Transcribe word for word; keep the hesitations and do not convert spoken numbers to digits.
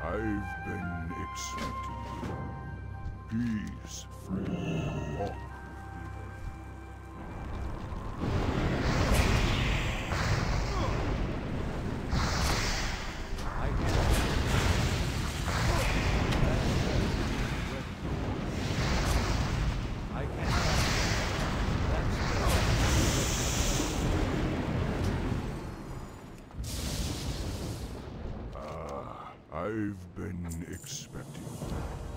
I've been expecting you. Peace, friend. Walk. I've been expecting.